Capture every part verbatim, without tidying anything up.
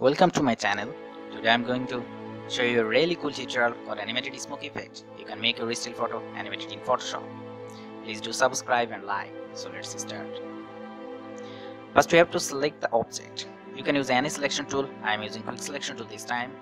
Welcome to my channel. Today I'm going to show you a really cool tutorial called animated smoke effect. You can make a still photo animated in Photoshop. Please do subscribe and like. So let's start. First we have to select the object. You can use any selection tool. I am using quick selection tool this time.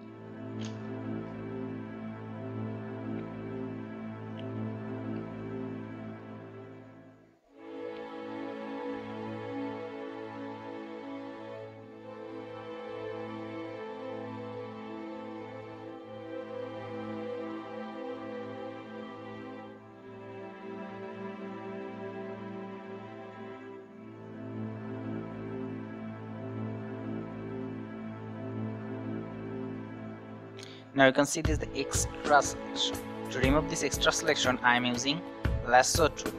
Now you can see this is the extra selection. To remove this extra selection, I am using lasso tool.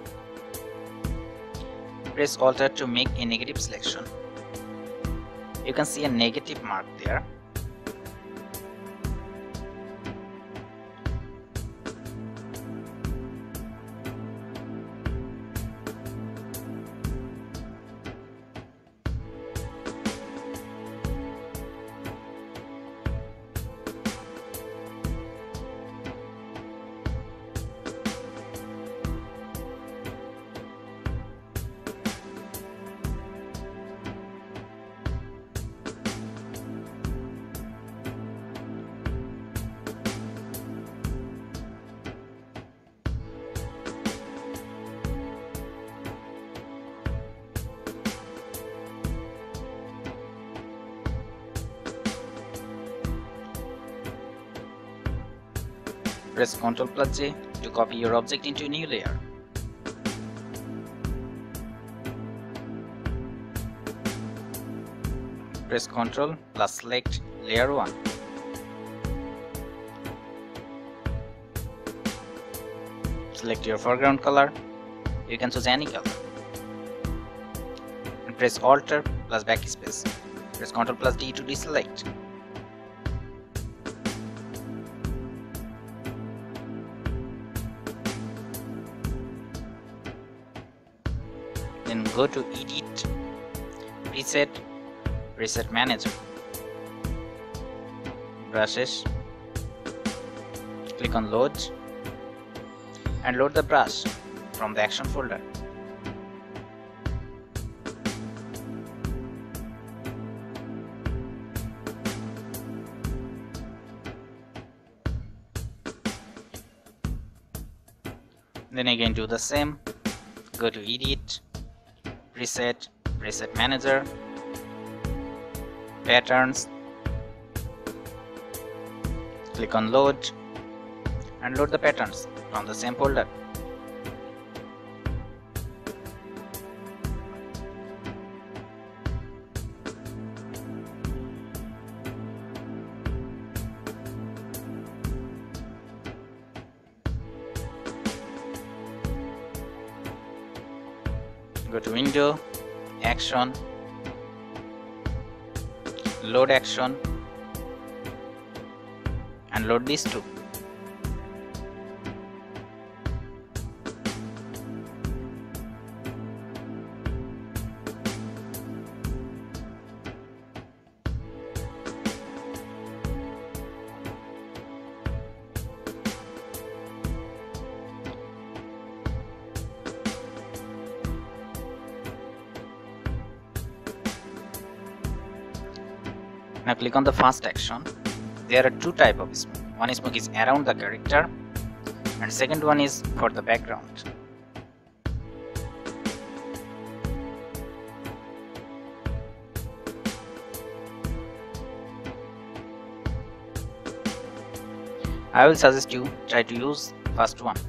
Press Alt to make a negative selection. You can see a negative mark there. Press Ctrl plus J to copy your object into a new layer. Press Ctrl plus select layer one. Select your foreground color. You can choose any color. And press Alt plus backspace. Press Ctrl plus D to deselect. Then go to Edit, Preset, Preset Manager, Brushes, click on Load and load the brush from the Action folder. Then again do the same, go to Edit, Preset, Preset Manager, Patterns, click on Load and load the patterns from the same folder. Go to Window, Action, Load Action and load these two. Now click on the first action. There are two types of smoke. One smoke is around the character and second one is for the background. I will suggest you try to use first one.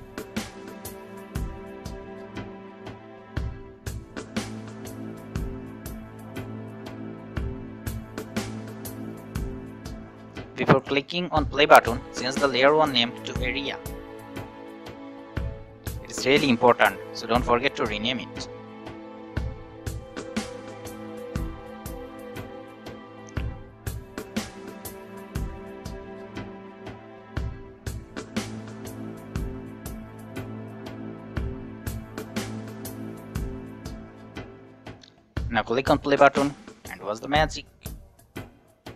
Before clicking on play button, change the layer one name to area. It is really important, so don't forget to rename it. Now click on play button and watch the magic.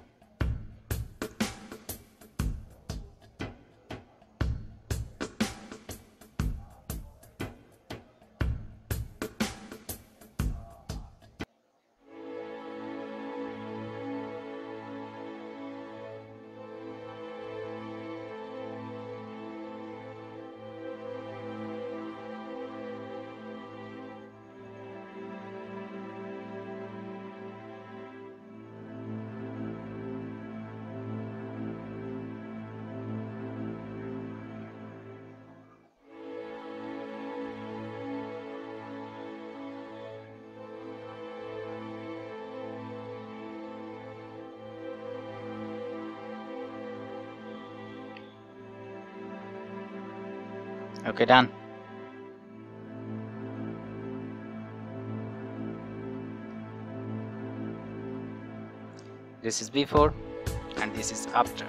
Okay, done. This is before and this is after.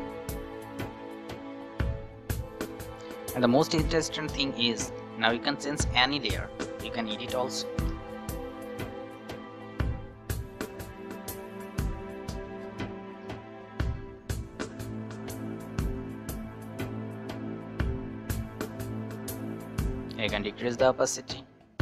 And the most interesting thing is, now you can change any layer. You can edit also. You can decrease the opacity.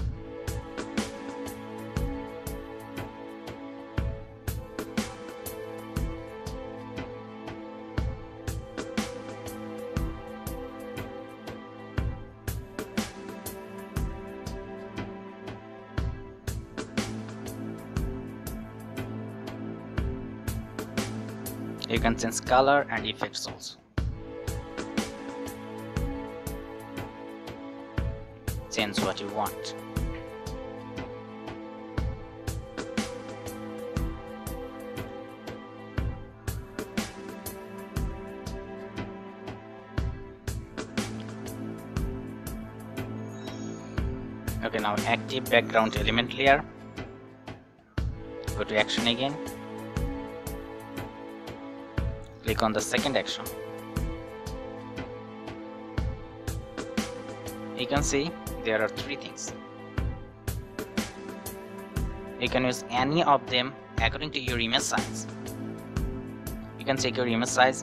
You can change color and effects also. Change what you want. Okay, now active background element layer. Go to action again. Click on the second action. You can see there are three things. You can use any of them according to your image size. You can check your image size.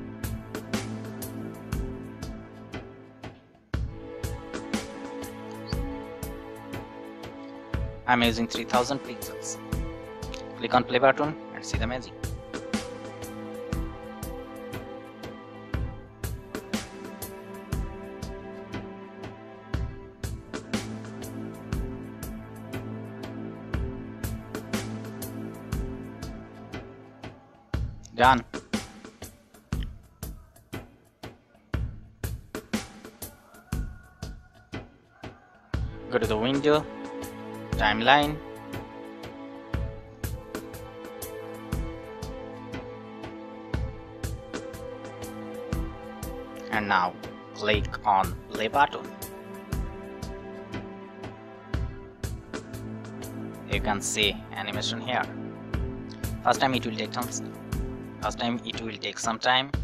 I'm using three thousand pixels. Click on play button and see the magic. Done. Go to the window, timeline, and now click on play button. You can see animation here. First time it will take some First time it will take some time.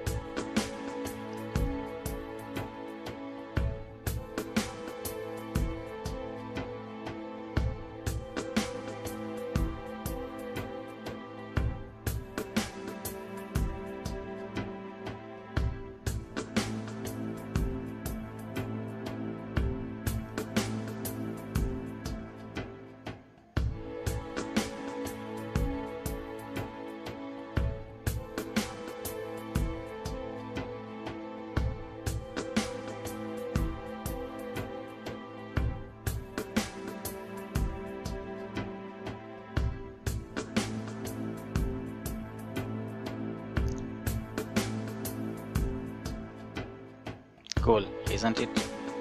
Cool, isn't it?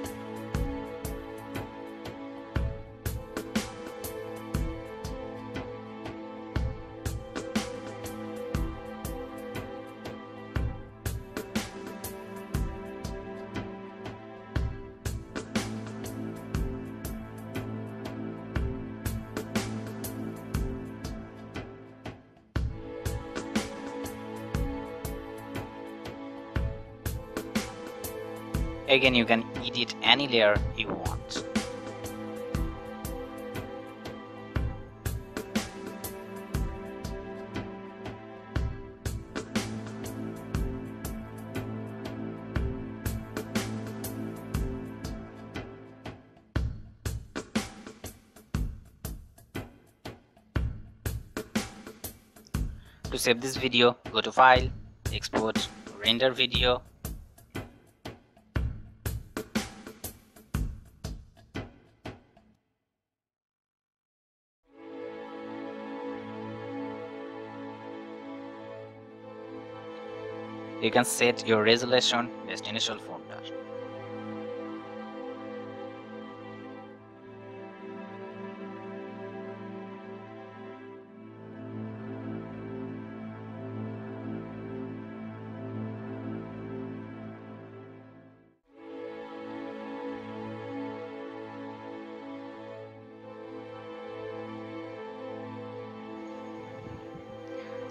Again, you can edit any layer you want. To save this video, go to File, Export, Render Video. You can set your resolution destination folder.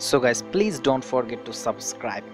So guys, please don't forget to subscribe